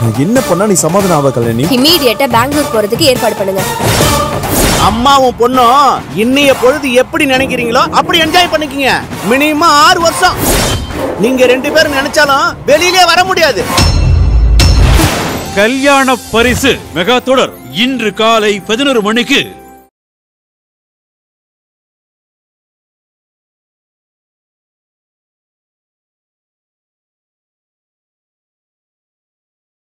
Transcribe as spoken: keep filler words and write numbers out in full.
என்ன பண்ணா நீ சமாதானம் ஆவ கல்யாணி? இமிடியேட்டா பெங்களூர் போறதுக்கு ஏற்பாடு பண்ணுங்க. அம்மாவும் பொண்ணும் இன்னைய பொழுது எப்படி நினைக்கிறீங்களோ அப்படி என்ஜாய் பண்ணிக்கீங்க. மினிமம் ஆறு வருஷம் நீங்க ரெண்டு பேரும் நினைச்சாலும் வெளியிலே வர முடியாது. கல்யாண பரிசு மெகா தொடர் இன்று காலை பதினொரு மணிக்கு